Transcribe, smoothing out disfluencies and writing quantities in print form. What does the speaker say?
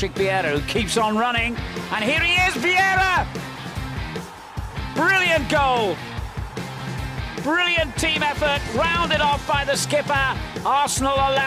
Patrick Vieira, who keeps on running. And here he is, Vieira! Brilliant goal! Brilliant team effort, rounded off by the skipper. Arsenal are